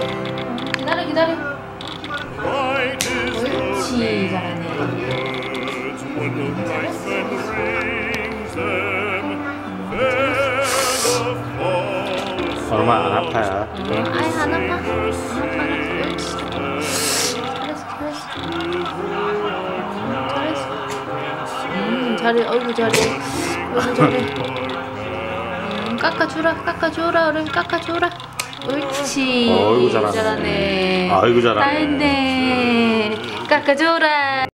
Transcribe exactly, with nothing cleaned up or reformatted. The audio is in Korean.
기다려 기다려. 옳지 잘하네. 얼마 안 아파요. 응, 아예 안 아파. 안 아파. 옳지. 잘했어 잘했어. 잘했어. 음 잘해. 어이구 잘해. 어이구 잘해. 음, 깎아주라 깎아주라 얼른 깎아주라. 옳지. 어이구 잘하네. 잘하네. 아이고 잘하네. 다 했네. 깎아줘라.